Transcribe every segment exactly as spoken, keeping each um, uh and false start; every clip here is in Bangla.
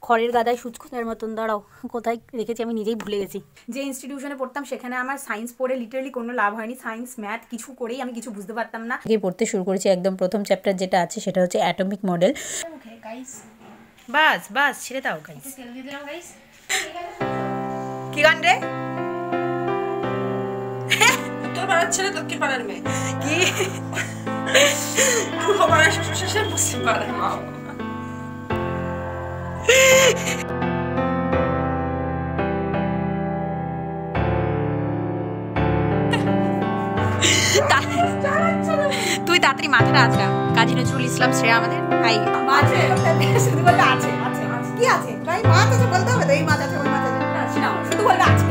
খড়ের গাদায় সুচখোঁচার মতন। দাঁড়াও, কোথায় রেখেছি আমি নিজেই ভুলে গেছি। যে ইনস্টিটিউশনে পড়তাম সেখানে আমার সায়েন্স পড়ে লিটারালি কোনো লাভ হয়নি। সায়েন্স ম্যাথ কিছু করেই আমি কিছু বুঝতে পারতাম না। আগে পড়তে শুরু করেছি, একদম প্রথম চ্যাপ্টার যেটা আছে সেটা হচ্ছে অ্যাটমিক মডেল। বাস বাস ছেড়ে দাও গাইস। কি গান রে? তোর পাড়ার ছেলে তোর কি পাড়ার মেয়ে? কি পুরো পাড়ার শ্বশুর শেষে পশ্চিম পাড়ার মা। তুই তাড়াতাড়ি মাথাটা আজরা। কাজী নজরুল ইসলাম শ্রেয়া আমাদের ভাই আছে, শুধু বলতে আছে আছে কি আছে ভাই? মাছ আছে বলতে হবে তো, এই মাছ আছে ওই মাছ আছে না, শুধু বলতে আছে।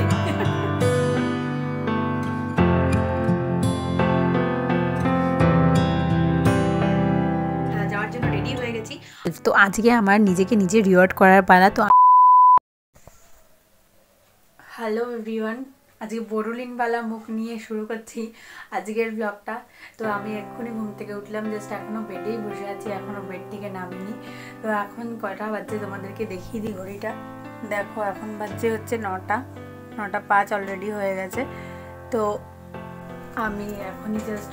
যাওয়ার জন্য রেডি হয়ে গেছি। তো আজকে আমার নিজেকে নিজে রিওয়ার্ড করার পালা। তো হ্যালো এভরিওয়ান, আজকে বড়লিনবালা মুখ নিয়ে শুরু করছি আজকের ব্লগটা। তো আমি এক্ষুনি ঘুম থেকে উঠলাম, জাস্ট এখনও বেডেই বসে আছি, এখনও বেড থেকে নামিনি। তো এখন কয়টা বাজছে তোমাদেরকে দেখিয়ে দিই ঘড়িটা। দেখো এখন বাজছে হচ্ছে নটা নটা পাঁচ অলরেডি হয়ে গেছে। তো আমি এখনই জাস্ট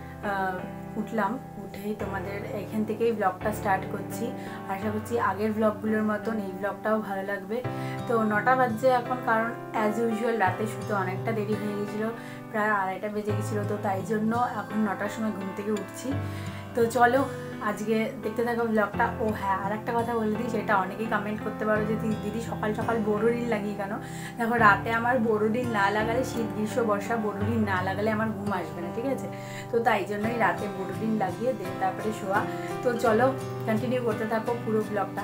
উঠলাম, উঠেই তোমাদের এখান থেকেই ব্লগটা স্টার্ট করছি। আশা করছি আগের ব্লগগুলোর মতন এই ব্লগটাও ভালো লাগবে। তো নটা বাজছে এখন, কারণ অ্যাজ ইউজুয়াল রাতে শুতে অনেকটা দেরি হয়ে গেছিলো, প্রায় আড়াইটা বেজে গেছিলো। তো তাই জন্য এখন নটার সময় ঘুম থেকে উঠছি। তো চলো আজকে দেখতে থাকো ব্লগটা। ও হ্যাঁ, আর একটা কথা বলে দিই, সেটা অনেকেই কমেন্ট করতে পারো যে দিদি সকাল সকাল বোরোলিন লাগিয়ে কেন। দেখো রাতে আমার বোরোলিন না লাগালে, শীত গ্রীষ্ম বর্ষা বোরোলিন না লাগালে আমার ঘুম আসবে না, ঠিক আছে? তো তাই জন্যই রাতে বোরোলিন লাগিয়ে দেন তারপরে শোয়া। তো চলো কন্টিনিউ করতে থাকো পুরো ব্লগটা।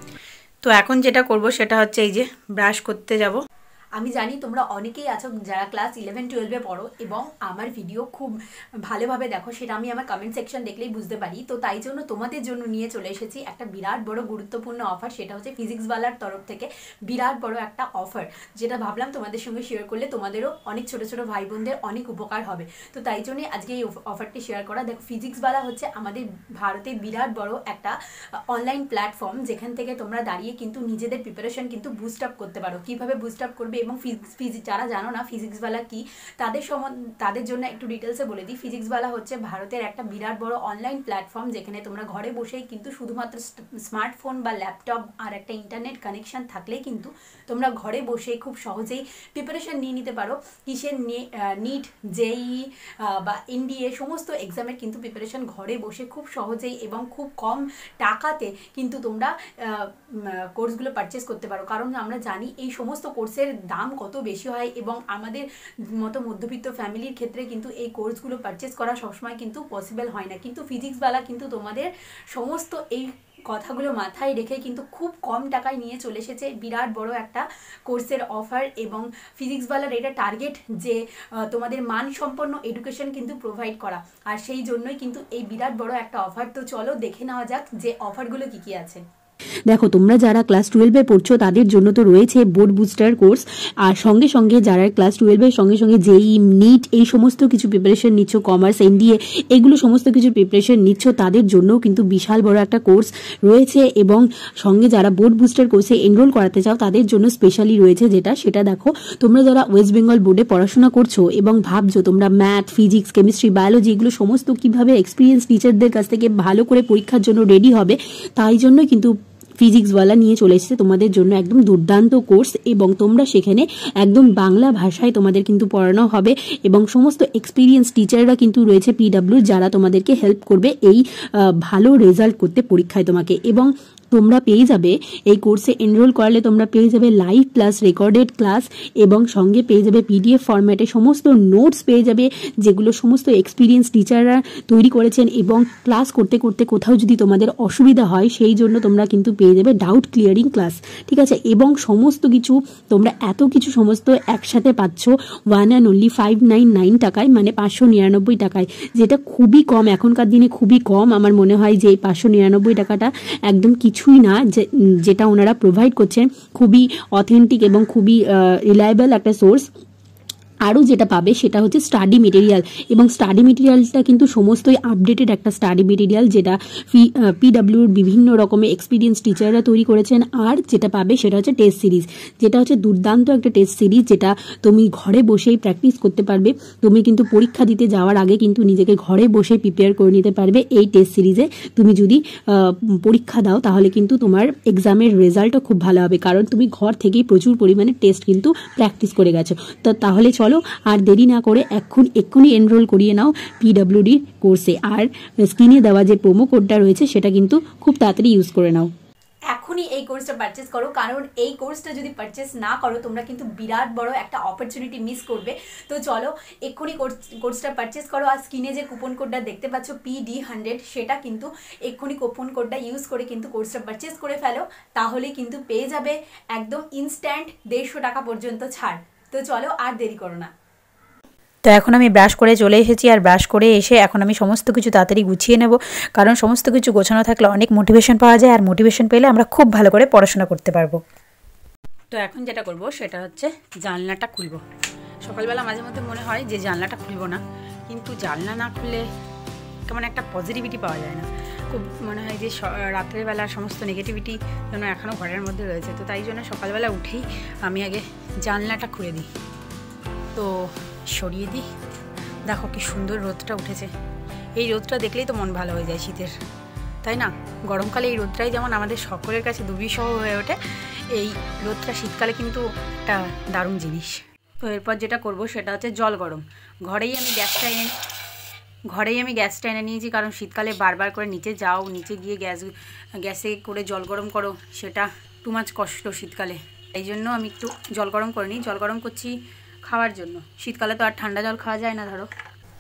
তো এখন যেটা করব সেটা হচ্ছে এই যে ব্রাশ করতে যাব। আমি জানি তোমরা অনেকেই আছো যারা ক্লাস ইলেভেন টুয়েলভে পড়ো এবং আমার ভিডিও খুব ভালোভাবে দেখো, সেটা আমি আমার কমেন্ট সেকশন দেখলেই বুঝতে পারি। তো তাই জন্য তোমাদের জন্য নিয়ে চলে এসেছি একটা বিরাট বড় গুরুত্বপূর্ণ অফার। সেটা হচ্ছে ফিজিক্সওয়ালার তরফ থেকে বিরাট বড় একটা অফার, যেটা ভাবলাম তোমাদের সঙ্গে শেয়ার করলে তোমাদেরও অনেক ছোটো ছোটো ভাই বোনদের অনেক উপকার হবে। তো তাই জন্যই আজকে এই অফারটি শেয়ার করা। দেখো ফিজিক্সওয়ালা হচ্ছে আমাদের ভারতের বিরাট বড় একটা অনলাইন প্ল্যাটফর্ম, যেখান থেকে তোমরা দাঁড়িয়ে কিন্তু নিজেদের প্রিপারেশন কিন্তু বুস্ট আপ করতে পারো। কীভাবে বুস্ট আপ করবে এবং ফিজিক্স যারা জানো না ফিজিক্সওয়ালা কি, তাদের সম্বন্ধে তাদের জন্য একটু ডিটেলসে বলে দিই। ফিজিক্সওয়ালা হচ্ছে ভারতের একটা বিরাট বড় অনলাইন প্ল্যাটফর্ম, যেখানে তোমরা ঘরে বসেই কিন্তু শুধুমাত্র স্মার্টফোন বা ল্যাপটপ আর একটা ইন্টারনেট কানেকশান থাকলেই কিন্তু তোমরা ঘরে বসেই খুব সহজেই প্রিপারেশান নিয়ে নিতে পারো। কিসের নিট, জেই বা এনডিএ সমস্ত এক্সামের কিন্তু প্রিপারেশান ঘরে বসে খুব সহজেই এবং খুব কম টাকাতে কিন্তু তোমরা কোর্সগুলো পারচেস করতে পারো। কারণ আমরা জানি এই সমস্ত কোর্সের দাম কত বেশি হয় এবং আমাদের মতো মধ্যবিত্ত ফ্যামিলির ক্ষেত্রে কিন্তু এই কোর্সগুলো পারচেস করা সবসময় কিন্তু পসিবল হয় না। কিন্তু ফিজিক্সওয়ালা কিন্তু তোমাদের সমস্ত এই কথাগুলো মাথায় রেখে কিন্তু খুব কম টাকায় নিয়ে চলে এসেছে বিরাট বড় একটা কোর্সের অফার। এবং ফিজিক্সওয়ালার এটা টার্গেট যে তোমাদের মানসম্পন্ন এডুকেশন কিন্তু প্রোভাইড করা, আর সেই জন্যই কিন্তু এই বিরাট বড় একটা অফার। তো চলো দেখে নেওয়া যাক যে অফারগুলো কী কী আছে। দেখো তোমরা যারা ক্লাস টুয়েলভে পড়ছো তাদের জন্য তো রয়েছে বোর্ড বুস্টার কোর্স, আর সঙ্গে সঙ্গে যারা ক্লাস টুয়েলভের সঙ্গে সঙ্গে জেই, নিট এই সমস্ত কিছু প্রিপারেশন নিচ্ছ, কমার্স, এনডিএ এগুলো সমস্ত কিছু প্রিপারেশন নিচ্ছ, তাদের জন্যও কিন্তু বিশাল বড় একটা কোর্স রয়েছে। এবং সঙ্গে যারা বোর্ড বুস্টার কোর্সে এনরোল করাতে চাও তাদের জন্য স্পেশালি রয়েছে যেটা, সেটা দেখো তোমরা যারা ওয়েস্ট বেঙ্গল বোর্ডে পড়াশোনা করছো এবং ভাবছো তোমরা ম্যাথ, ফিজিক্স, কেমিস্ট্রি, বায়োলজি এগুলো সমস্ত কিভাবে এক্সপিরিয়েন্স টিচারদের কাছ থেকে ভালো করে পরীক্ষার জন্য রেডি হবে, তাই জন্য কিন্তু ফিজিক্সওয়ালা নিয়ে চলে এসেছে তোমাদের জন্য একদম দুর্দান্ত কোর্স। এবং তোমরা সেখানে একদম বাংলা ভাষায় তোমাদের কিন্তু পড়ানো হবে এবং সমস্ত এক্সপিরিয়েন্স টিচাররা কিন্তু রয়েছে পিডাব্লিউ, যারা তোমাদেরকে হেল্প করবে এই ভালো রেজাল্ট করতে পরীক্ষায় তোমাকে। এবং তোমরা পেয়ে যাবে এই কোর্সে এনরোল করালে তোমরা পেয়ে যাবে লাইভ প্লাস রেকর্ডেড ক্লাস এবং সঙ্গে পেয়ে যাবে পিডিএফ ফরম্যাটে সমস্ত নোটস পেয়ে যাবে, যেগুলো সমস্ত এক্সপিরিয়েন্স টিচাররা তৈরি করেছেন। এবং ক্লাস করতে করতে কোথাও যদি তোমাদের অসুবিধা হয় সেই জন্য তোমরা কিন্তু পেয়ে যাবে ডাউট ক্লিয়ারিং ক্লাস, ঠিক আছে? এবং সমস্ত কিছু তোমরা এত কিছু সমস্ত একসাথে পাচ্ছ one and only five nine nine টাকায়, মানে পাঁচশো নিরানব্বই টাকায়, যেটা খুবই কম, এখনকার দিনে খুবই কম। আমার মনে হয় যে এই পাঁচশো নিরানব্বই টাকাটা একদম কিছু কিছুই না, যেটা ওনারা প্রোভাইড করছেন খুবই অথেন্টিক এবং খুবই রিলায়েবল একটা সোর্স। আরও যেটা পাবে সেটা হচ্ছে স্টাডি মেটেরিয়াল, এবং স্টাডি মেটেরিয়ালটা কিন্তু সমস্তই আপডেটেড একটা স্টাডি মেটেরিয়াল, যেটা পিডাব্লিউর বিভিন্ন রকমের এক্সপিরিয়েন্স টিচাররা তৈরি করেছেন। আর যেটা পাবে সেটা হচ্ছে টেস্ট সিরিজ, যেটা হচ্ছে দুর্দান্ত একটা টেস্ট সিরিজ, যেটা তুমি ঘরে বসেই প্র্যাকটিস করতে পারবে। তুমি কিন্তু পরীক্ষা দিতে যাওয়ার আগে কিন্তু নিজেকে ঘরে বসে প্রিপেয়ার করে নিতে পারবে এই টেস্ট সিরিজে। তুমি যদি পরীক্ষা দাও তাহলে কিন্তু তোমার এক্সামের রেজাল্টও খুব ভালো হবে, কারণ তুমি ঘর থেকেই প্রচুর পরিমাণে টেস্ট কিন্তু প্র্যাকটিস করে গেছো। তো তাহলে চলো আর দেরি না করে এখন এক্ষুনি এনরোল করিয়ে নাও পিডাব্লিউডি কোর্সে। আর স্ক্রিনে দেওয়া যে প্রোমো কোডটা রয়েছে সেটা কিন্তু খুব তাড়াতাড়ি ইউজ করে নাও। এখনই এই কোর্সটা পারচেস করো, কারণ এই কোর্সটা যদি পারচেস না করো তোমরা কিন্তু বিরাট বড় একটা অপরচুনিটি মিস করবে। তো চলো এক্ষুনি কোর্স কোর্সটা পারচেস করো। আর স্ক্রিনে যে কুপন কোডটা দেখতে পাচ্ছ পি ডি হান্ড্রেড, সেটা কিন্তু এক্ষুনি কুপন কোডটা ইউজ করে কিন্তু কোর্সটা পারচেস করে ফেলো, তাহলে কিন্তু পেয়ে যাবে একদম ইনস্ট্যান্ট দেড়শো টাকা পর্যন্ত ছাড়। তো চলো আর দেরি করো না। তো এখন আমি ব্রাশ করে চলে এসেছি, আর ব্রাশ করে এসে এখন আমি সমস্ত কিছু তাড়াতাড়ি গুছিয়ে নেব, কারণ সমস্ত কিছু গোছানো থাকলে অনেক মোটিভেশন পাওয়া যায়, আর মোটিভেশন পেলে আমরা খুব ভালো করে পড়াশোনা করতে পারবো। তো এখন যেটা করব সেটা হচ্ছে জানলাটা খুলবো। সকালবেলা মাঝে মধ্যে মনে হয় যে জানলাটা খুলবো না, কিন্তু জানলা না খুললে কেমন একটা পজিটিভিটি পাওয়া যায় না, খুব মনে হয় যে রাত্রের বেলার সমস্ত নেগেটিভিটি যেন এখনও ঘরের মধ্যে রয়েছে। তো তাই জন্য সকালবেলা উঠেই আমি আগে জানলাটা খুলে দিই। তো সরিয়ে দিই, দেখো কি সুন্দর রোদটা উঠেছে। এই রোদটা দেখলেই তো মন ভালো হয়ে যায় শীতের, তাই না? গরমকালে এই রোদটাই যেমন আমাদের সকলের কাছে দুর্বিষহ হয়ে ওঠে, এই রোদটা শীতকালে কিন্তু একটা দারুণ জিনিস। তো এরপর যেটা করব সেটা হচ্ছে জল গরম। ঘরেই আমি গ্যাসটা এনে ঘরেই আমি গ্যাসটা এনে নিয়েছি, কারণ শীতকালে বারবার করে নিচে যাও, নিচে গিয়ে গ্যাস গ্যাসে করে জল গরম করো, সেটা টু মাচ কষ্ট শীতকালে। এই জন্য আমি একটু জল গরম করে নিই। জল গরম করছি খাওয়ার জন্য, শীতকালে তো আর ঠান্ডা জল খাওয়া যায় না ধরো।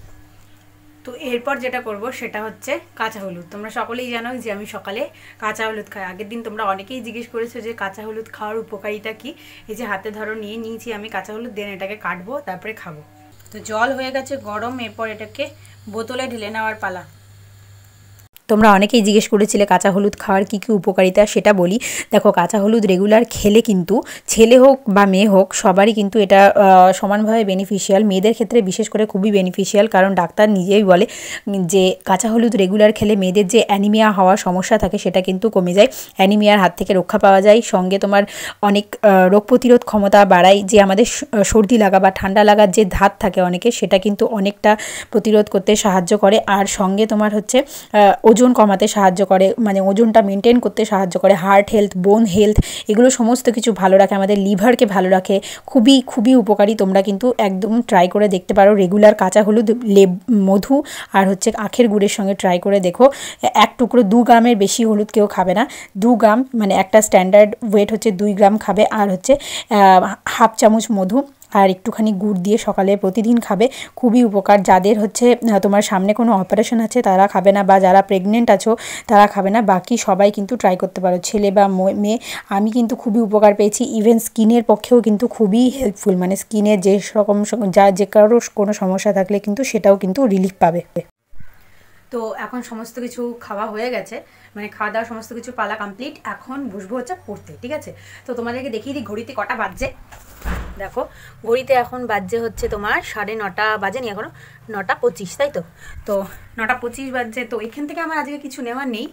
তো এরপর যেটা করব সেটা হচ্ছে কাঁচা হলুদ। তোমরা সকলেই জানো যে আমি সকালে কাঁচা হলুদ খাই। আগের দিন তোমরা অনেকেই জিজ্ঞেস করেছো যে কাঁচা হলুদ খাওয়ার উপকারিতা কি। এই যে হাতে ধরো নিয়ে নিয়েছি আমি কাঁচা হলুদ, দেন এটাকে কাটবো, তারপরে খাবো। তো জল হয়ে গেছে গরম, এরপর এটাকে বোতলে ঢেলে নেওয়ার পালা। তোমরা অনেকেই জিজ্ঞেস করেছিলে কাঁচা হলুদ খাওয়ার কী কী উপকারিতা, সেটা বলি। দেখো, কাঁচা হলুদ রেগুলার খেলে কিন্তু ছেলে হোক বা মেয়ে হোক সবারই কিন্তু এটা সমানভাবে বেনিফিশিয়াল। মেয়েদের ক্ষেত্রে বিশেষ করে খুবই বেনিফিশিয়াল, কারণ ডাক্তার নিজেই বলে যে কাঁচা হলুদ রেগুলার খেলে মেয়েদের যে অ্যানিমিয়া হওয়ার সমস্যা থাকে সেটা কিন্তু কমে যায়, অ্যানিমিয়ার হাত থেকে রক্ষা পাওয়া যায়। সঙ্গে তোমার অনেক রোগ প্রতিরোধ ক্ষমতা বাড়ায়, যে আমাদের সর্দি লাগা বা ঠান্ডা লাগার যে ধাত থাকে অনেকে, সেটা কিন্তু অনেকটা প্রতিরোধ করতে সাহায্য করে। আর সঙ্গে তোমার হচ্ছে ওজন কমাতে সাহায্য করে, মানে ওজনটা মেনটেন করতে সাহায্য করে। হার্ট হেলথ, বোন হেলথ, এগুলো সমস্ত কিছু ভালো রাখে, আমাদের লিভারকে ভালো রাখে। খুবই খুবই উপকারী। তোমরা কিন্তু একদম ট্রাই করে দেখতে পারো। রেগুলার কাঁচা হলুদ, লেব মধু আর হচ্ছে আখের গুড়ের সঙ্গে ট্রাই করে দেখো। এক টুকরো, দু গ্রামের বেশি হলুদ কেউ খাবে না, দু গ্রাম, মানে একটা স্ট্যান্ডার্ড ওয়েট হচ্ছে দুই গ্রাম খাবে। আর হচ্ছে হাফ চামচ মধু আর একটুখানি গুড় দিয়ে সকালে প্রতিদিন খাবে, খুবই উপকার। যাদের হচ্ছে তোমার সামনে কোনো অপারেশন আছে তারা খাবে না, বা যারা প্রেগনেন্ট আছো তারা খাবে না, বাকি সবাই কিন্তু ট্রাই করতে পারো, ছেলে বা মেয়ে। আমি কিন্তু খুবই উপকার পেয়েছি। ইভেন স্কিনের পক্ষেও কিন্তু খুবই হেল্পফুল, মানে স্কিনের যে রকম যা যে কারো কোনো সমস্যা থাকলে কিন্তু সেটাও কিন্তু রিলিফ পাবে। তো এখন সমস্ত কিছু খাওয়া হয়ে গেছে, মানে খাওয়া দাওয়া সমস্ত কিছু পালা কমপ্লিট। এখন বসবো হচ্ছে পড়তে, ঠিক আছে? তো তোমাদেরকে দেখিয়ে দিই ঘড়িতে কটা বাজছে। দেখো, ঘড়িতে এখন বাজছে হচ্ছে তোমার সাড়ে নটা বাজেনি, এখনো নটা পঁচিশ, তাই তো? তো নটা পঁচিশ বাজছে। তো এখান থেকে আমার আজকে কিছু নেওয়ার নেই।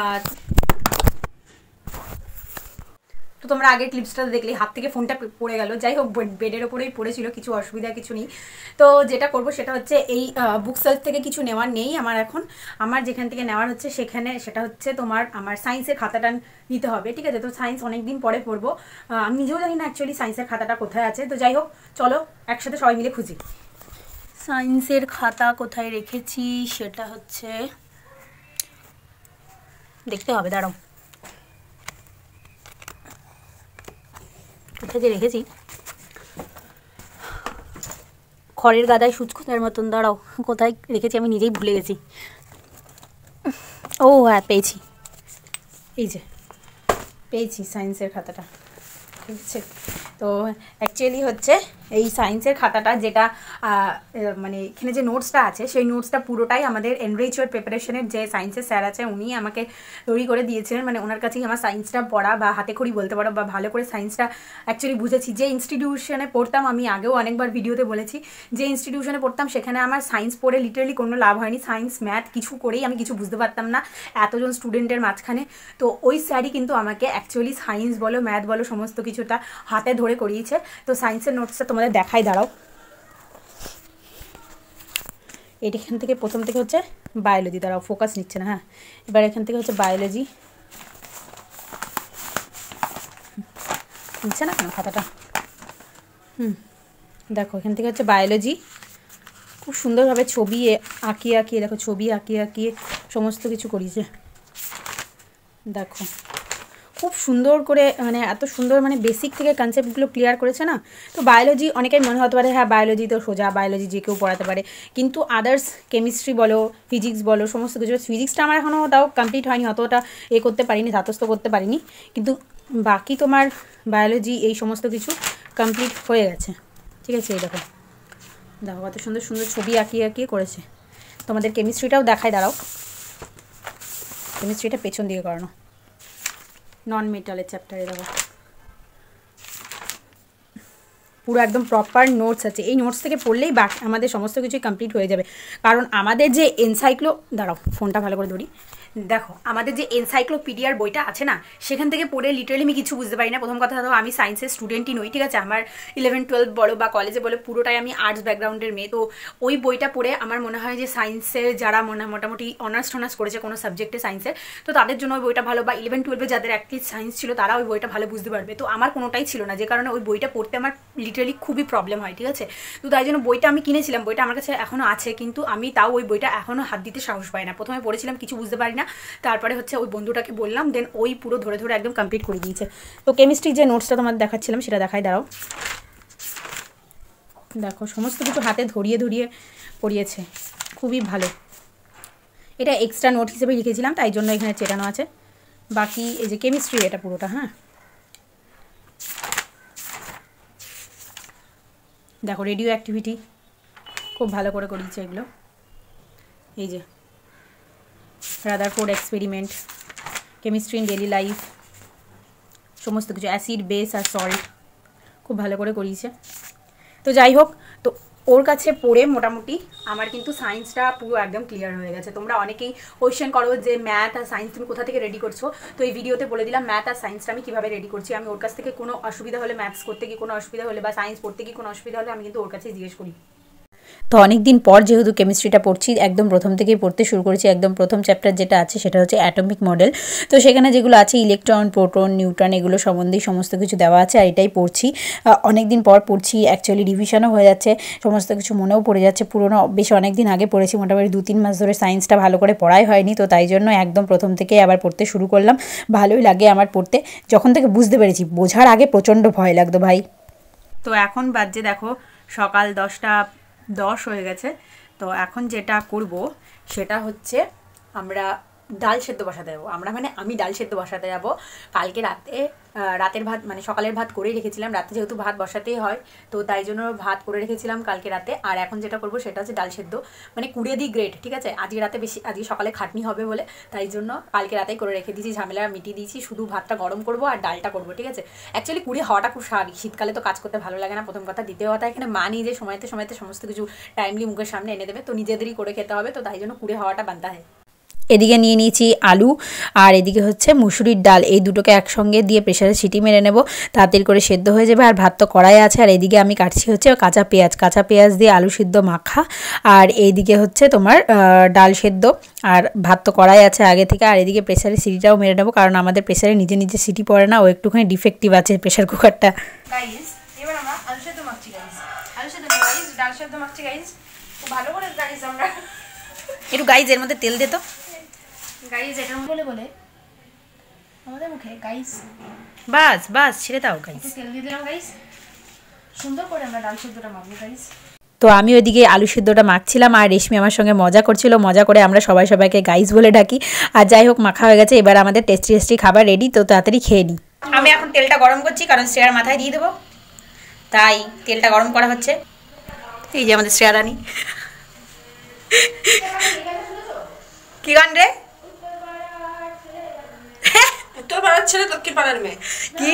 তো তোমরা আগের ক্লিপসটা দেখলে হাত থেকে ফোনটা পড়ে গেল, যাই হোক বেডের ওপরেই পড়েছিল, কিছু অসুবিধা কিছু নেই। তো যেটা করব সেটা হচ্ছে এই বুক সেলফ থেকে কিছু নেওয়ার নেই আমার এখন। আমার যেখান থেকে নেওয়ার হচ্ছে সেখানে সেটা হচ্ছে তোমার আমার সায়েন্সের খাতাটা নিতে হবে, ঠিক আছে? তো সায়েন্স অনেক দিন পরে পড়বো, আমি নিজেও জানি না অ্যাকচুয়ালি সায়েন্সের খাতাটা কোথায় আছে। তো যাই হোক, চলো একসাথে সবাই মিলে খুঁজি। সায়েন্সের খাতা কোথায় রেখেছি সেটা হচ্ছে দেখতে হবে, দাঁড়াও কোথায় যে রেখেছি, খড়ের গাদায় সুচখোঁচার মতন। দাঁড়াও, কোথায় রেখেছি আমি নিজেই ভুলে গেছি। ও হ্যাঁ, পেয়েছি, এই যে পেয়েছি সায়েন্সের খাতাটা, ঠিক আছে? তো অ্যাকচুয়ালি হচ্ছে এই সায়েন্সের খাতাটা যেটা মানে এখানে যে নোটসটা আছে সেই নোটসটা পুরোটাই আমাদের এনরিচড প্রিপারেশনের যে সায়েন্সের স্যার আছে উনি আমাকে তৈরি করে দিয়েছিলেন। মানে ওনার কাছেই আমার সায়েন্সটা পড়া বা হাতে খড়ি বলতে পারো বা ভালো করে সায়েন্সটা অ্যাকচুয়ালি বুঝেছি। যে ইনস্টিটিউশনে পড়তাম, আমি আগেও অনেকবার ভিডিওতে বলেছি, যে ইনস্টিটিউশনে পড়তাম সেখানে আমার সায়েন্স পড়ে লিটারালি কোনো লাভ হয়নি। সায়েন্স ম্যাথ কিছু করেই আমি কিছু বুঝতে পারতাম না এতজন স্টুডেন্টের মাঝখানে। তো ওই স্যারই কিন্তু আমাকে অ্যাকচুয়ালি সায়েন্স বলো ম্যাথ বলো সমস্ত কিছুটা হাতে ধরে করিয়েছে। তো সায়েন্সের নোটসটা তোমাদের দেখাই, দাঁড়াও। এখান থেকে প্রথম থেকে হচ্ছে বায়োলজি, দাঁড়াও ফোকাস নিচ্ছে না, হ্যাঁ এবার এখান থেকে হচ্ছে বায়োলজি, নিচ্ছে না কেন খাতাটা, হুম দেখো এখান থেকে হচ্ছে বায়োলজি। খুব সুন্দরভাবে ছবি আঁকিয়ে আঁকিয়ে দেখো, ছবি আঁকিয়ে আঁকিয়ে সমস্ত কিছু করিয়েছে, দেখো খুব সুন্দর করে, মানে এত সুন্দর, মানে বেসিক থেকে কনসেপ্টগুলো ক্লিয়ার করেছে না। তো বায়োলজি অনেকেই মনে হতে পারে হ্যাঁ বায়োলজি তো সোজা, বায়োলজি যে কেউ পড়াতে পারে, কিন্তু আদার্স কেমিস্ট্রি বলো ফিজিক্স বলো সমস্ত কিছু, ফিজিক্সটা আমার এখনও তাও কমপ্লিট হয়নি, অতটা এ করতে পারিনি, ধাতস্থ করতে পারিনি, কিন্তু বাকি তোমার বায়োলজি এই সমস্ত কিছু কমপ্লিট হয়ে গেছে, ঠিক আছে। এই দেখো দেখো কত সুন্দর সুন্দর ছবি আঁকিয়ে আঁকিয়ে করেছে। তোমাদের কেমিস্ট্রিটাও দেখায়, দাঁড়াও, কেমিস্ট্রিটা পেছন দিকে করানো, নন মেটালের চ্যাপ্টারে দেখো পুরো একদম প্রপার নোটস আছে। এই নোটস থেকে পড়লেই বাকি আমাদের সমস্ত কিছুই কমপ্লিট হয়ে যাবে। কারণ আমাদের যে এনসাইক্লো, দাঁড়াও ফোনটা ভালো করে ধরি, দেখো আমাদের যে এনসাইক্লোপিডিয়ার বইটা আছে না, সেখান থেকে পড়ে লিটারালি আমি কিছু বুঝতে পারি না। প্রথম কথা তো আমি সায়েন্সের স্টুডেন্টই নই, ঠিক আছে, আমার ইলেভেন টুয়েলভ বলো বা কলেজে বলো পুরোটাই আমি আর্টস ব্যাকগ্রাউন্ডের মেয়ে। তো ওই বইটা পড়ে আমার মনে হয় যে সায়েন্সের যারা মনে মোটামুটি অনার্স টনার্স করেছে কোনো সাবজেক্টে সায়েন্সের, তো তাদের জন্য ওই বইটা ভালো, বা ইলেভেন টুয়েলভে যাদের অ্যাটলিস্ট সায়েন্স ছিল তারা ওই বইটা ভালো বুঝতে পারবে। তো আমার কোনোটাই ছিল না, যে কারণে ওই বইটা পড়তে আমার লিটারালি খুবই প্রবলেম হয়, ঠিক আছে। তো তাই জন্য বইটা আমি কিনেছিলাম, বইটা আমার কাছে এখনও আছে, কিন্তু আমি তাও ওই বইটা এখনও হাত দিতে সাহস পাই না। প্রথমে পড়েছিলাম কিছু বুঝতে পারি না, তারপরে হচ্ছে ওই বন্ধুটাকে বললাম, দেন ওই পুরো ধরে ধরে একদম কমপ্লিট করে দিয়েছে। তো কেমিস্ট্রি যে নোটসটা তোমাদের দেখাচ্ছিলাম সেটা দেখাই, দাঁড়াও দেখো সমস্ত কিছু হাতে ধরিয়ে ধরিয়ে পড়িয়েছে, খুবই ভালো। এটা এক্সট্রা নোট হিসেবে লিখেছিলাম তাই জন্য এখানে চেটানো আছে। বাকি এই যে কেমিস্ট্রি এটা পুরোটা, হ্যাঁ দেখো রেডিও অ্যাক্টিভিটি খুব ভালো করে করিয়েছে এগুলো। এই যে Rutherford experiment, chemistry in daily life, সমস্ত কিছু অ্যাসিড বেস আর সল্ট খুব ভালো করে করিয়েছে। তো যাই হোক, তো ওর কাছে পড়ে মোটামুটি আমার কিন্তু সায়েন্সটা পুরো একদম ক্লিয়ার হয়ে গেছে। তোমরা অনেকেই কোয়েশ্চেন করো যে ম্যাথ আর সায়েন্স তুমি কোথা থেকে রেডি করছো, তো এই ভিডিওতে বলে দিলাম ম্যাথ আর সায়েন্সটা আমি কীভাবে রেডি করছি। আমি ওর কাছ থেকে কোনো অসুবিধা হলে, ম্যাথস করতে গিয়ে কোনো অসুবিধা হলে বা সায়েন্স পড়তে গিয়ে কোনো অসুবিধা হলে আমি কিন্তু ওর কাছেই জিজ্ঞেস করি। তো অনেক দিন পর যেহেতু কেমিস্ট্রিটা পড়ছি, একদম প্রথম থেকেই পড়তে শুরু করেছি। একদম প্রথম চ্যাপ্টার যেটা আছে সেটা হচ্ছে অ্যাটমিক মডেল। তো সেখানে যেগুলো আছে ইলেকট্রন, প্রোটন, নিউট্রন এগুলো সম্বন্ধেই সমস্ত কিছু দেওয়া আছে, আর এটাই পড়ছি। অনেক দিন পর পড়ছি, অ্যাকচুয়ালি রিভিশনও হয়ে যাচ্ছে, সমস্ত কিছু মনেও পড়ে যাচ্ছে। পুরোনো বেশ অনেক দিন আগে পড়েছি, মোটামুটি দু তিন মাস ধরে সায়েন্সটা ভালো করে পড়াই হয়নি, তো তাই জন্য একদম প্রথম থেকেই আবার পড়তে শুরু করলাম। ভালোই লাগে আমার পড়তে, যখন থেকে বুঝতে পেরেছি। বোঝার আগে প্রচণ্ড ভয় লাগতো ভাই। তো এখন বাজে দেখো সকাল দশটা দশ হয়ে গেছে। তো এখন যেটা করব সেটা হচ্ছে আমরা ডাল সেদ্ধ বসাতে যাবো। আমরা মানে আমি ডাল সেদ্ধ বসাতে যাবো। কালকে রাতে রাতের ভাত মানে সকালের ভাত করেই রেখেছিলাম, রাতে যেহেতু ভাত বসাতেই হয় তো তাই জন্য ভাত করে রেখেছিলাম কালকে রাতে। আর এখন যেটা করব সেটা হচ্ছে ডাল সেদ্ধ, মানে কুড়িয়ে দিই গ্রেট, ঠিক আছে। আজকে রাতে বেশি, আজকে সকালে খাটনি হবে বলে তাই জন্য কালকে রাতেই করে রেখে দিয়েছি, ঝামেলা মিটিয়ে দিয়েছি। শুধু ভাতটা গরম করবো আর ডালটা করবো, ঠিক আছে। অ্যাকচুয়ালি কুড়িয়ে হওয়াটা খুব স্বাভাবিক, শীতকালে তো কাজ করতে ভালো লাগে না প্রথম কথা। দ্বিতীয় কথা এখানে মা নিজে সময়তে সময়তে সমস্ত কিছু টাইমলি মুখের সামনে এনে দেবে, তো নিজেদেরই করে খেতে হবে, তো তাই জন্য কুড়িয়ে হওয়াটা বানতে হয়। এদিকে নিয়ে নিয়েছি আলু আর এদিকে হচ্ছে মুসুরির ডাল, এই দুটোকে একসঙ্গে দিয়ে প্রেশারে সিটি মেরে নেব, তাড়াতাড়ি করে সেদ্ধ হয়ে যাবে। আর ভাত তো কড়াই আছে, আর এদিকে আমি কাটছি হচ্ছে কাঁচা পেঁয়াজ, কাঁচা পেঁয়াজ দিয়ে আলু সিদ্ধ মাখা। আর এইদিকে হচ্ছে তোমার ডাল সেদ্ধ, আর ভাত তো কড়াই আছে আগে থেকে। আর এদিকে প্রেশারে সিটিটাও মেরে নেবো, কারণ আমাদের প্রেশারে নিজে নিজে সিটি পড়ে না, ও একটুখানি ডিফেক্টিভ আছে প্রেশার কুকারটা। এবার আমরা আলু সেদ্ধ মাখছি গাইস, আলু সেদ্ধ গাইস, ডাল সেদ্ধ মাখছি গাইস, খুব ভালো করে গাইস। আমরা একটু গাইজ এর মধ্যে তেল দে তো গাইস, এটা বলে বলে আমাদের মুখে গাইস, বাস বাস ছেড়ে দাও গাইজ। তেল দিয়ে দিলাম গাইস, সুন্দর করে আমরা ডাল সেদ্ধটা মাখবো গাইস। তো আমি ওইদিকে আলু সিদ্ধটা মাখছিলাম আর রেশমি আমার সঙ্গে মজা করছিল, মজা করে আমরা সবাই সবাইকে গাইস বলে ডাকি। আর যাই হোক মাখা হয়ে গেছে, এবার আমাদের টেস্টি টেস্টি খাবার রেডি, তো তাড়াতাড়ি খেয়ে নিই। আমি এখন তেলটা গরম করছি কারণ শ্রেয়ার মাথায় দিয়ে দেবো। তাই তেলটা গরম করা হচ্ছে। এই যে আমাদের শ্রেয়া রানী। কি গান রে? উত্তর পাড়ার ছেলে দক্ষিণ পাড়ার মেয়ে। কি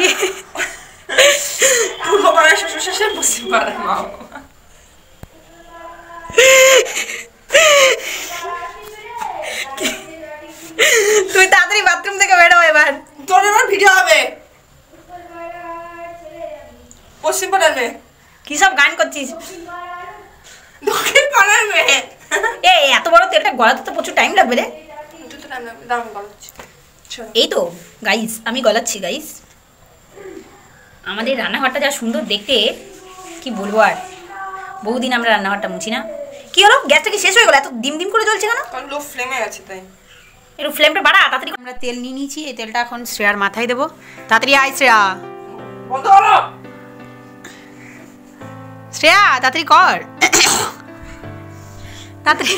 পূর্ব পাড়ার শ্বশুর শাশুড়ি, পশ্চিম পাড়ার মা। তুই তাড়াতাড়ি বাথরুম থেকে বেরো এবার, তোর এবার ভিডিও হবে। পশ্চিম পাড়ার মেয়ে। কি সব গান করছিস? দক্ষিণ পাড়ার মেয়ে। এ এত বড় তেলটা গলাতে তো প্রচুর টাইম লাগবে রে। একটু তো টাইম লাগবে, দাঁড়ান গলাচ্ছি। এই তো গাইস, আমি গলাচ্ছি গাইস। আমাদের রান্নাঘরটা যা সুন্দর দেখতে, কি বলবো আর। বহুদিন আমরা রান্নাঘরটা মুছি না। কি হলো, গ্যাসটা কি শেষ হয়ে গেল? এত ডিম ডিম করে জ্বলছে কেন? কারণ লো ফ্লেমে আছে তাই। একটু ফ্লেমটা বাড়া তাড়াতাড়ি। আমরা তেল নিয়ে নিয়েছি, এই তেলটা এখন শ্রেয়ার মাথায় দেবো। তাড়াতাড়ি আয় শ্রেয়া। বন্ধ করো। শ্রেয়া তাড়াতাড়ি কর, তাড়াতাড়ি।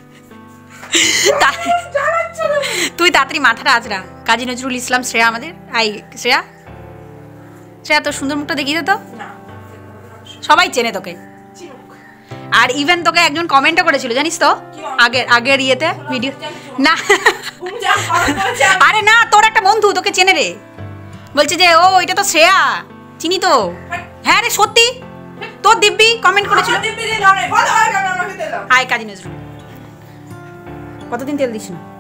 তুই তাড়াতাড়ি মাথাটা আজরা। কাজী নজরুল ইসলাম শ্রেয়া আমাদের। আই শ্রেয়া, শ্রেয়া তোর সুন্দর মুখটা দেখিয়ে দে তো। সবাই চেনে তোকে, আর ইভেন তোকে একজন কমেন্টও করেছিল জানিস তো, আগের আগের ইয়েতে ভিডিও। না আরে না, তোর একটা বন্ধু তোকে চেনে রে, বলছে যে ও এটা তো শ্রেয়া, চিনি তো। হ্যাঁ রে সত্যি, তোর দিব্যি কমেন্ট করেছিল। হাই কাজী নজরুল, কতদিন তেল দিস না?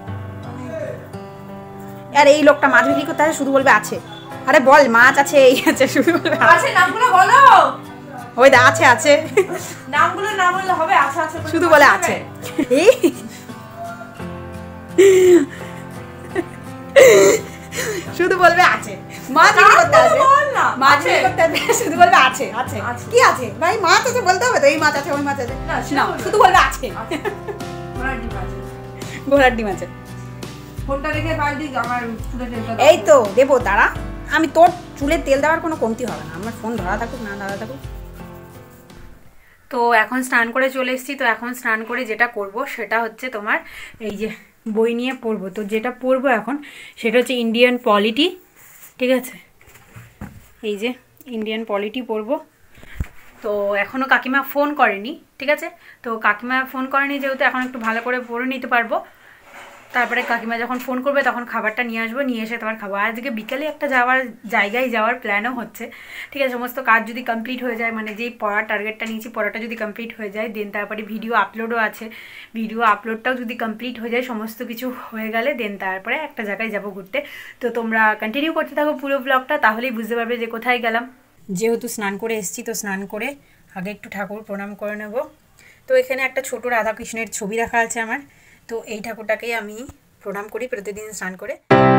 আর এই লোকটা মাছ বিক্রি করতে আসে, শুধু বলবে আছে। আরে বল মাছ আছে, এই আছে, শুধু বলবে আছে। নামগুলো বলো। ওই দা আছে আছে, নামগুলো না বললে হবে। আছে আছে শুধু বলে আছে। এই শুধু বলবে আছে। মাছ বিক্রি করতে আসে, মাছ বিক্রি করতে আসে, শুধু বলবে আছে আছে। কি আছে ভাই? মাছ আছে বলতে হবে তো, এই মাছ আছে ওই মাছ আছে। না শুধু বলবে আছে। ঘোড়ার ডিম আছে। ফোনটা রেখে পাল্টি আমার চুলে তেলটা। এই তো দেবো, দাঁড়া। আমি তোর চুলে তেল দেওয়ার কোনো কমতি হবে না, আমার ফোন ধরা থাকুক না ধরা থাকুক। তো এখন স্নান করে চলে এসেছি। তো এখন স্নান করে যেটা করব সেটা হচ্ছে তোমার এই যে বই নিয়ে পড়বো। তো যেটা পড়বো এখন সেটা হচ্ছে ইন্ডিয়ান পলিটি, ঠিক আছে? এই যে ইন্ডিয়ান পলিটি পড়বো। তো এখনও কাকিমা ফোন করেনি, ঠিক আছে? তো কাকিমা ফোন করেনি যেহেতু এখন একটু ভালো করে পড়ে নিতে পারবো। তারপরে কাকিমা যখন ফোন করবে তখন খাবারটা নিয়ে আসবো, নিয়ে এসে তোমার খাবো। আজকে বিকালে একটা যাওয়ার জায়গায় যাওয়ার প্ল্যানও হচ্ছে, ঠিক আছে? সমস্ত কাজ যদি কমপ্লিট হয়ে যায়, মানে যেই পড়ার টার্গেটটা নিয়েছি পড়াটা যদি কমপ্লিট হয়ে যায়, দেন তারপরে ভিডিও আপলোডও আছে, ভিডিও আপলোডটাও যদি কমপ্লিট হয়ে যায়, সমস্ত কিছু হয়ে গেলে দেন তারপরে একটা জায়গায় যাবো ঘুরতে। তো তোমরা কন্টিনিউ করতে থাকো পুরো ব্লগটা, তাহলেই বুঝতে পারবে যে কোথায় গেলাম। যেহেতু স্নান করে এসেছি, তো স্নান করে আগে একটু ঠাকুর প্রণাম করে নেব। তো এখানে একটা ছোট রাধাকৃষ্ণের ছবি রাখা আছে আমার, তো এই ঠাকুরটাকেই আমি প্রণাম করি প্রতিদিন স্নান করে।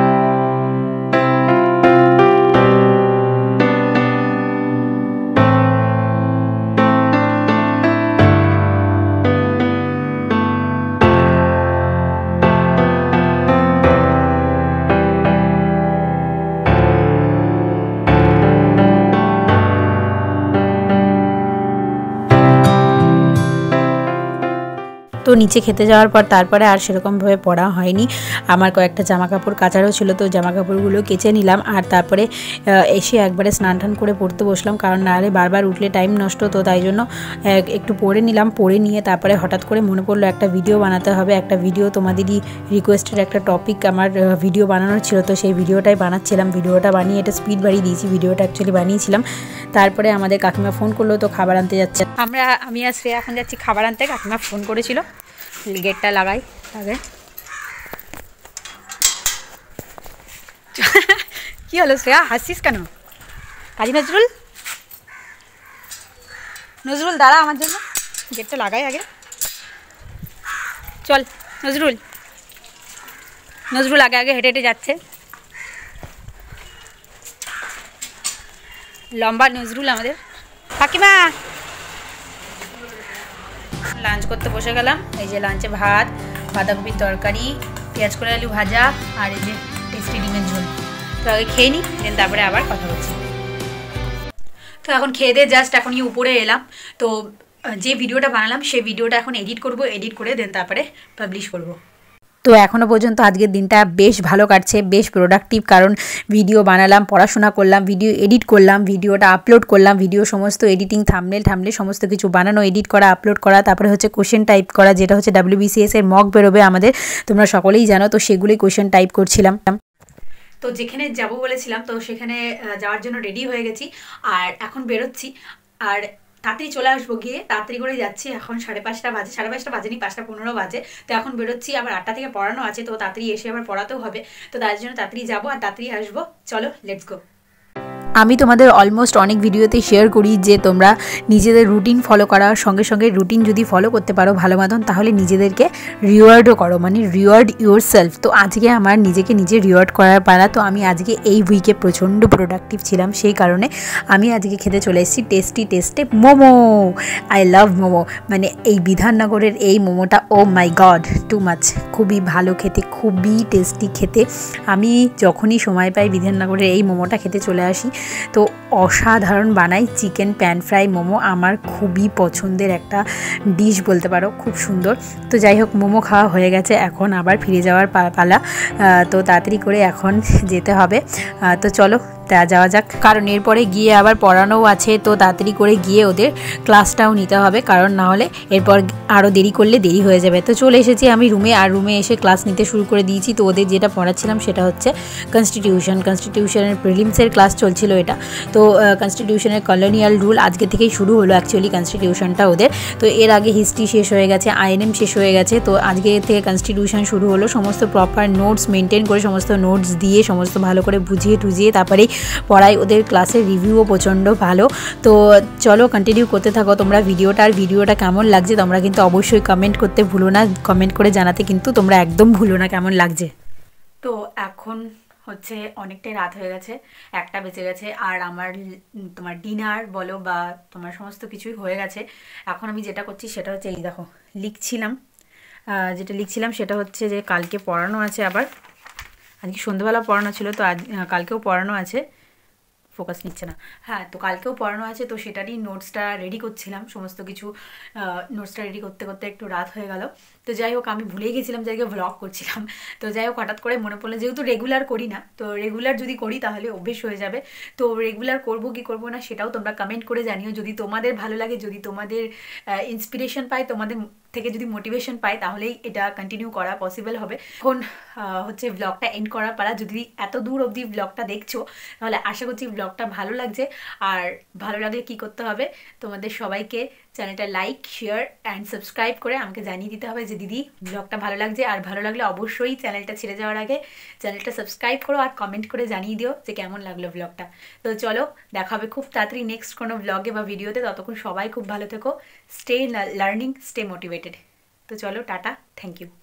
তো নিচে খেতে যাওয়ার পর তারপরে আর সেরকমভাবে পড়া হয়নি। আমার কয়েকটা জামা কাপড় কাচারও ছিল, তো জামা কাপড়গুলো কেচে নিলাম। আর তারপরে এসে একবারে স্নান টান করে পড়তে বসলাম, কারণ নাহলে বারবার উঠলে টাইম নষ্ট। তো তাই জন্য একটু পড়ে নিলাম। পড়ে নিয়ে তারপরে হঠাৎ করে মনে পড়লো একটা ভিডিও বানাতে হবে। একটা ভিডিও তোমাদেরই রিকোয়েস্টের একটা টপিক আমার ভিডিও বানানোর ছিল, তো সেই ভিডিওটাই বানাচ্ছিলাম। ভিডিওটা বানিয়ে এটা স্পিড বাড়িয়ে দিয়েছি, ভিডিওটা অ্যাকচুয়ালি বানিয়েছিলাম। তারপরে আমাদের কাকিমা ফোন করলো, তো খাবার আনতে যাচ্ছে। আমরা আমি আর শ্রেয়া এখন যাচ্ছি খাবার আনতে। কাকিমা ফোন করেছিল, গেটটা লাগাই আগে। কি হলো শ্রেয়া, হাসছিস কেন? কাজী নজরুল, নজরুল দাঁড়া আমার জন্য, গেটটা লাগাই আগে। চল নজরুল, নজরুল আগে আগে হেঁটে হেঁটে যাচ্ছে। লম্বা নজরুল আমাদের। কাকিমা লাঞ্চ করতে বসে গেলাম। এই যে লাঞ্চে ভাত, বাঁধাকপির তরকারি, পেঁয়াজ কলা আলু ভাজা, আর এই যে টেস্টি ডিমের ঝোল। তো আগে খেয়ে নিই, দেন তারপরে আবার কথা বলছি। তো এখন খেয়ে দিয়ে জাস্ট এখন এই উপরে এলাম। তো যে ভিডিওটা বানালাম সেই ভিডিওটা এখন এডিট করব, এডিট করে দেন তারপরে পাবলিশ করব। তো এখনও পর্যন্ত আজকের দিনটা বেশ ভালো কাটছে, বেশ প্রোডাক্টিভ, কারণ ভিডিও বানালাম, পড়াশোনা করলাম, ভিডিও এডিট করলাম, ভিডিওটা আপলোড করলাম, ভিডিও সমস্ত এডিটিং, থাম্বনেল থাম্বনেল সমস্ত কিছু বানানো, এডিট করা, আপলোড করা, তারপরে হচ্ছে কোশ্চেন টাইপ করা, যেটা হচ্ছে ডাব্লিউবিসিএস এর মক বেরোবে আমাদের, তোমরা সকলেই জানো, তো সেগুলোই কোশ্চেন টাইপ করছিলাম। তো যেখানে যাব বলেছিলাম তো সেখানে যাওয়ার জন্য রেডি হয়ে গেছি আর এখন বেরোচ্ছি। আর তাড়াতাড়ি চলে আসবো, গিয়ে তাড়াতাড়ি করে যাচ্ছি। এখন সাড়ে পাঁচটা বাজে, সাড়ে পাঁচটা বাজেনি, পাঁচটা পনেরো বাজে। তো এখন বেরোচ্ছি, আবার আটটা থেকে পড়ানো আছে, তো তাড়াতাড়ি এসে আবার পড়াতেও হবে, তো তার জন্য তাড়াতাড়ি যাবো আর তাড়াতাড়ি আসবো। চলো লেটস গো। আমি তোমাদের অলমোস্ট অনেক ভিডিওতে শেয়ার করি যে তোমরা নিজেদের রুটিন ফলো করার সঙ্গে সঙ্গে রুটিন যদি ফলো করতে পারো ভালো মতন, তাহলে নিজেদেরকে রিওয়ার্ডও করো, মানে রিওয়ার্ড ইউর সেলফ। তো আজকে আমার নিজেকে নিজে রিওয়ার্ড করার পালা। তো আমি আজকে এই উইকে প্রচণ্ড প্রোডাক্টিভ ছিলাম, সেই কারণে আমি আজকে খেতে চলে এসেছি টেস্টি টেস্টে মোমো। আই লাভ মোমো, মানে এই বিধাননগরের এই মোমোটা, oh my god, too much, খুবই ভালো খেতে, খুবই টেস্টি খেতে। আমি যখনই সময় পাই বিধাননগরের এই মোমোটা খেতে চলে আসি। তো অসাধারণ বানাই চিকেন প্যান ফ্রাই মোমো, আমার খুবই পছন্দের একটা ডিশ বলতে পারো, খুব সুন্দর। তো যাই হোক, মোমো খাওয়া হয়ে গেছে, এখন আবার ফিরে যাওয়ার পালা। তো তাড়াতাড়ি করে এখন যেতে হবে। তো চলো যাওয়া যাক, কারণ এরপরে গিয়ে আবার পড়ানোও আছে। তো তাড়াতাড়ি করে গিয়ে ওদের ক্লাসটাও নিতে হবে, কারণ না হলে এরপর আরও দেরি করলে দেরি হয়ে যাবে। তো চলে এসেছি আমি রুমে, আর রুমে এসে ক্লাস নিতে শুরু করে দিয়েছি। তো ওদের যেটা পড়াচ্ছিলাম সেটা হচ্ছে কনস্টিটিউশন, কনস্টিটিউশনের প্রিলিমসের ক্লাস চলছিল এটা। তো কনস্টিটিউশনের কলোনিয়াল রুল আজকে থেকেই শুরু হলো অ্যাকচুয়ালি কনস্টিটিউশনটা ওদের। তো এর আগে হিস্ট্রি শেষ হয়ে গেছে, আইএনএম শেষ হয়ে গেছে, তো আজকে থেকে কনস্টিটিউশন শুরু হলো। সমস্ত প্রপার নোটস মেনটেন করে, সমস্ত নোটস দিয়ে, সমস্ত ভালো করে বুঝিয়ে টুজিয়ে তারপরেই পড়াই। ওদের ক্লাসের রিভিউও প্রচণ্ড ভালো। তো চলো কন্টিনিউ করতে থাকো তোমরা ভিডিওটা। আর ভিডিওটা কেমন লাগছে তোমরা কিন্তু অবশ্যই কমেন্ট করতে ভুলো না, কমেন্ট করে জানাতে কিন্তু তোমরা একদম ভুলো না কেমন লাগছে। তো এখন হচ্ছে অনেকটাই রাত হয়ে গেছে, একটা বেজে গেছে, আর আমার তোমার ডিনার বলো বা তোমার সমস্ত কিছুই হয়ে গেছে। এখন আমি যেটা করছি সেটা হচ্ছে এই দেখো লিখছিলাম, যেটা লিখছিলাম সেটা হচ্ছে যে কালকে পড়ানো আছে, আবার আজকে সন্ধ্যেবেলা পড়ানো ছিল, তো আজ কালকেও পড়ানো আছে, ফোকাস নিচ্ছে না। হ্যাঁ, তো কালকেও পড়ানো আছে, তো সেটারই নোটসটা রেডি করছিলাম, সমস্ত কিছু নোটসটা রেডি করতে করতে একটু রাত হয়ে গেল। তো যাই হোক, আমি ভুলেই গেছিলাম যে ভ্লগ করছিলাম। তো যাই হোক, হঠাৎ করে মনে পড়লো, যেহেতু রেগুলার করি না, তো রেগুলার যদি করি তাহলে অভ্যেস হয়ে যাবে। তো রেগুলার করবো কি করবো না সেটাও তোমরা কমেন্ট করে জানিও। যদি তোমাদের ভালো লাগে, যদি তোমাদের ইন্সপিরেশন পাই, তোমাদের থেকে যদি মোটিভেশন পাই, তাহলেই এটা কন্টিনিউ করা পসিবল হবে। এখন হচ্ছে ব্লগটা এন্ড করার পালা। যদি এত দূর অবধি ব্লগটা দেখছো তাহলে আশা করছি ব্লগটা ভালো লাগছে। আর ভালো লাগলে কি করতে হবে, তোমাদের সবাইকে চ্যানেলটা লাইক, শেয়ার অ্যান্ড সাবস্ক্রাইব করে আমাকে জানিয়ে দিতে হবে যে দিদি ব্লগটা ভালো লাগছে। আর ভালো লাগলে অবশ্যই চ্যানেলটা ছেড়ে যাওয়ার আগে চ্যানেলটা সাবস্ক্রাইব করো আর কমেন্ট করে জানিয়ে দিও যে কেমন লাগলো ব্লগটা। তো চলো, দেখা হবে খুব তাড়াতাড়ি নেক্সট কোনো ব্লগে বা ভিডিওতে। ততক্ষণ সবাই খুব ভালো থেকো, স্টে লার্নিং, স্টে মোটিভেটেড। তো চলো, টাটা, থ্যাংক ইউ।